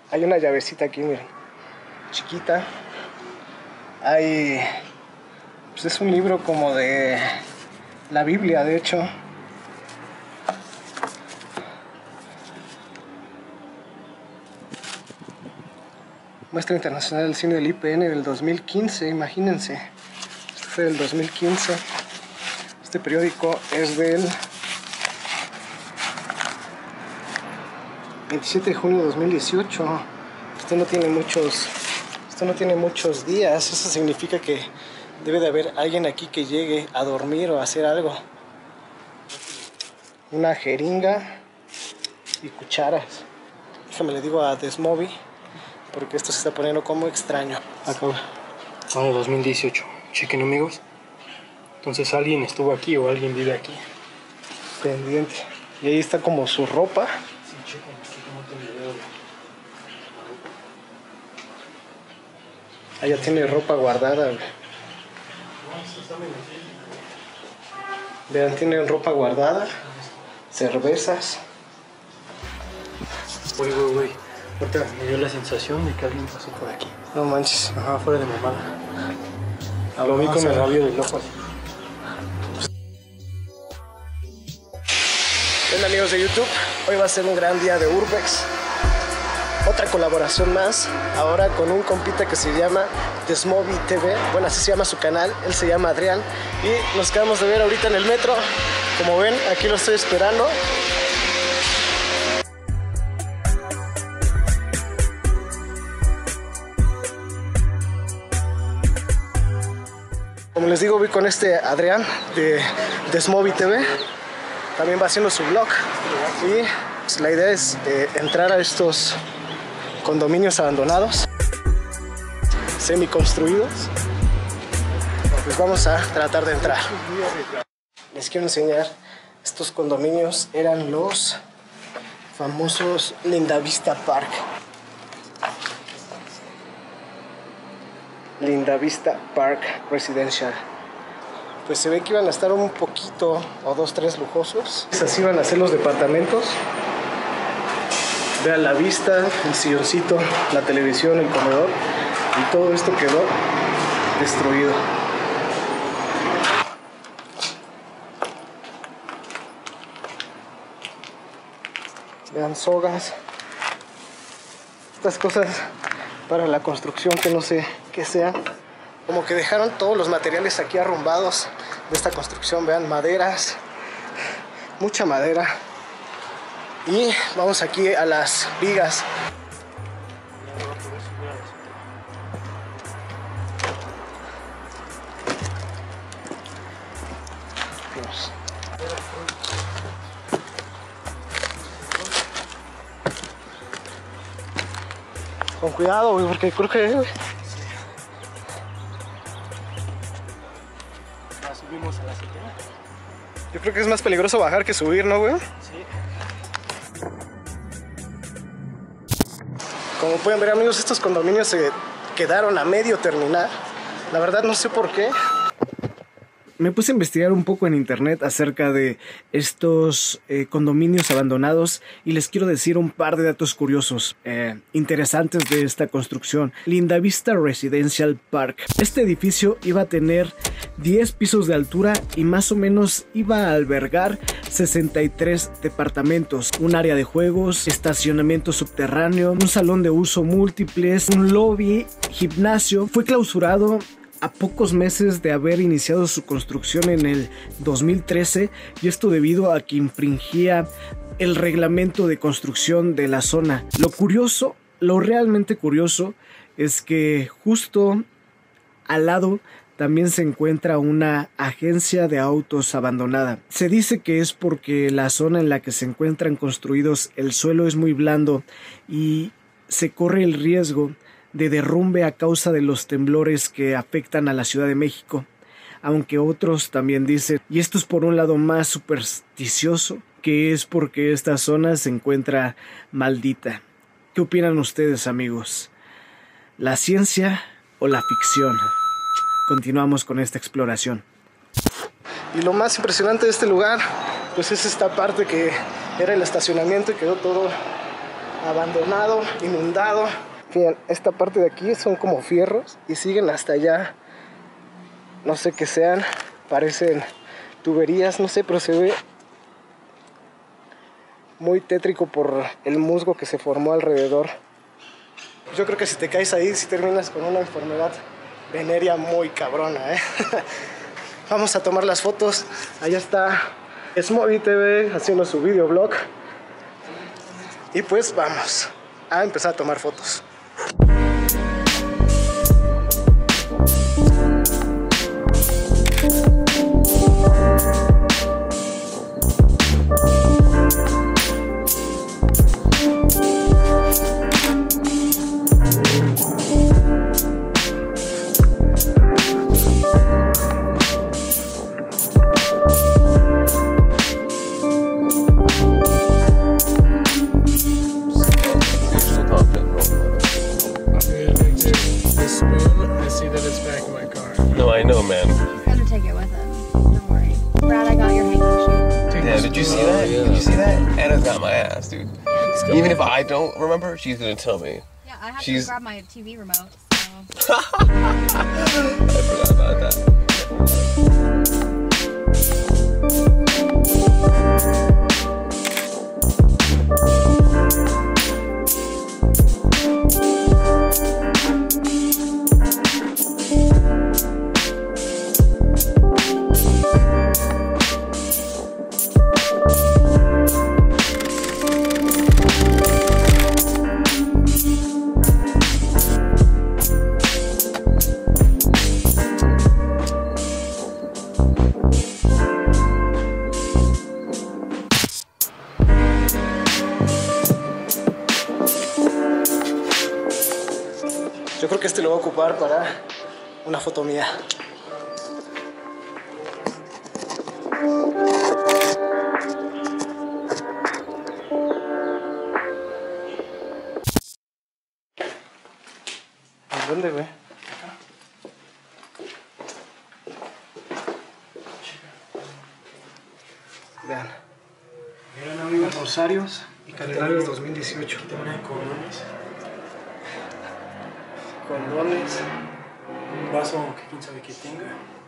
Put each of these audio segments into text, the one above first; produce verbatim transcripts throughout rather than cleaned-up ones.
Hay una llavecita aquí, miren, chiquita. Hay, pues es un libro como de la Biblia, de hecho. Muestra Internacional del Cine del I P N del dos mil quince, imagínense. Esto fue del dos mil quince. Este periódico es del veintisiete de junio de dos mil dieciocho. Esto no tiene muchos, esto no tiene muchos días. Eso significa que debe de haber alguien aquí que llegue a dormir o a hacer algo. Una jeringa y cucharas. Déjame le digo a Desmovi, porque esto se está poniendo como extraño. Acá, año dos mil dieciocho. Chequen, amigos. Entonces alguien estuvo aquí o alguien vive aquí. Pendiente. Y ahí está como su ropa. Sí, chequen, aquí como te video. Allá tiene ropa guardada, güey. Vean, tienen ropa guardada. Cervezas. Güey, güey, güey. Ahorita me dio la sensación de que alguien pasó por aquí. No manches. Ajá, fuera de mamada. Ah, Lo vi vamos con a el ver. rabio del ojo así. Bien, amigos de YouTube, hoy va a ser un gran día de Urbex. Otra colaboración más, ahora con un compita que se llama Desmovi T V. Bueno, así se llama su canal, él se llama Adrián. Y nos acabamos de ver ahorita en el metro. Como ven, aquí lo estoy esperando. Como les digo, voy con este Adrián de Desmovi T V. También va haciendo su vlog. Y pues, la idea es eh, entrar a estos condominios abandonados, semi-construidos. Pues vamos a tratar de entrar. Les quiero enseñar, estos condominios eran los famosos Lindavista Park. Lindavista Park Residential. Pues se ve que iban a estar un poquito o dos, tres lujosos. Así iban a ser los departamentos. Vean la vista, el silloncito, la televisión, el comedor. Y todo esto quedó destruido. Vean sogas. Estas cosas para la construcción que no sé qué sea. Como que dejaron todos los materiales aquí arrumbados de esta construcción. Vean, maderas, mucha madera. Y vamos aquí a las vigas. Dios. Con cuidado, güey, porque creo que... Güey. Subimos a la azotea. Yo creo que es más peligroso bajar que subir, ¿no, güey? Sí. Como pueden ver, amigos, estos condominios se quedaron a medio terminar. La verdad no sé por qué. Me puse a investigar un poco en internet acerca de estos eh, condominios abandonados y les quiero decir un par de datos curiosos, eh, interesantes de esta construcción. Lindavista Residential Park. Este edificio iba a tener diez pisos de altura y más o menos iba a albergar sesenta y tres departamentos, un área de juegos, estacionamiento subterráneo, un salón de uso múltiples, un lobby, gimnasio. Fue clausurado a pocos meses de haber iniciado su construcción en el dos mil trece, y esto debido a que infringía el reglamento de construcción de la zona. Lo curioso, lo realmente curioso, es que justo al lado también se encuentra una agencia de autos abandonada. Se dice que es porque la zona en la que se encuentran construidos, el suelo es muy blando y se corre el riesgo de derrumbe a causa de los temblores que afectan a la Ciudad de México, aunque otros también dicen, y esto es por un lado más supersticioso, que es porque esta zona se encuentra maldita. ¿Qué opinan ustedes, amigos? ¿La ciencia o la ficción? Continuamos con esta exploración. Y lo más impresionante de este lugar, pues es esta parte que era el estacionamiento y quedó todo abandonado, inundado. Fíjense, esta parte de aquí son como fierros y siguen hasta allá. No sé qué sean, parecen tuberías, no sé, pero se ve muy tétrico por el musgo que se formó alrededor. Yo creo que si te caes ahí, si terminas con una enfermedad venérea muy cabrona, ¿eh? Vamos a tomar las fotos. Allá está Smoby T V haciendo su videoblog. Y pues vamos a empezar a tomar fotos. No, I know, man. He's gonna take it with him. Don't worry. Brad, I got your hanging shoe. Yeah, did you see that? yeah. Did you see that? Anna's got my ass, dude. Even if I don't remember, she's gonna tell me. Yeah, I have She's- to grab my T V remote. So. I forgot about that. Yo creo que este lo voy a ocupar para una foto mía. ¿En dónde, güey? Vean. Miren, amigos, Rosarios y calenarios dos mil dieciocho. tienen condones. Condones. Un vaso que quién sabe que tenga.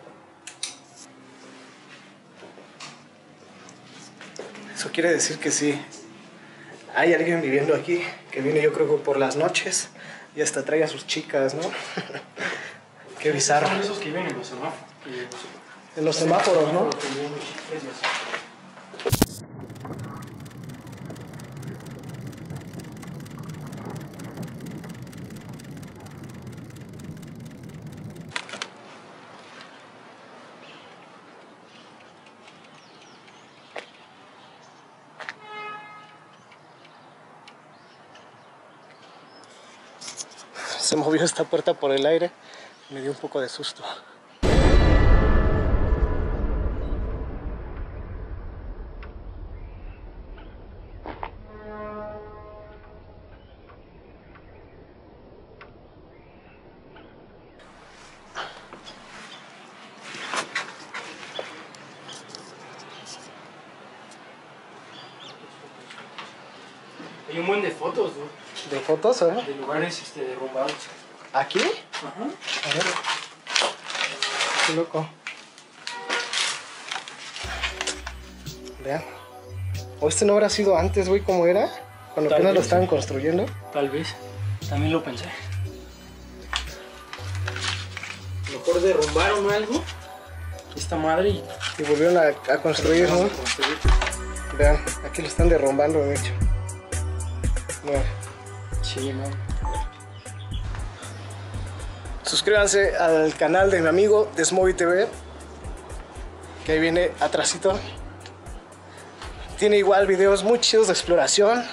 Eso quiere decir que sí. Hay alguien viviendo aquí que viene, yo creo que por las noches y hasta trae a sus chicas, ¿no? Qué bizarro. Son esos que vienen en los semáforos. En los semáforos, ¿no? Se movió esta puerta por el aire, me dio un poco de susto. Hay un buen de fotos, ¿no? ¿De fotos, eh? De lugares este, derrumbados. ¿Aquí? Ajá. A ver. Qué loco. Vean. ¿O este no habrá sido antes, güey, como era? Cuando Tal apenas lo vez. estaban construyendo. Tal vez. También lo pensé. A lo mejor derrumbaron algo. Esta madre y Y volvieron a, a construir, ¿no? construir. Vean, aquí lo están derrumbando, de hecho. Vean. Sí, man. Suscríbanse al canal de mi amigo de Smoby T V, que ahí viene atrásito. Tiene igual videos muy chidos de exploración.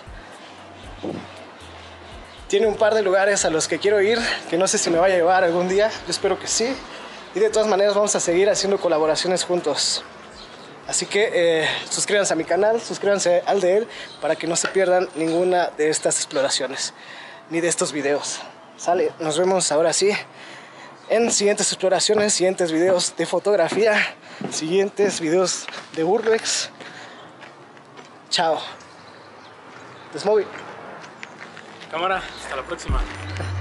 Tiene un par de lugares a los que quiero ir, que no sé si me va a llevar algún día. Yo espero que sí. Y de todas maneras vamos a seguir haciendo colaboraciones juntos. Así que eh, suscríbanse a mi canal, suscríbanse al de él, para que no se pierdan ninguna de estas exploraciones, ni de estos videos. Sale, nos vemos ahora sí en siguientes exploraciones, siguientes videos de fotografía, siguientes videos de urbex. Chao. Smoby. Cámara, hasta la próxima.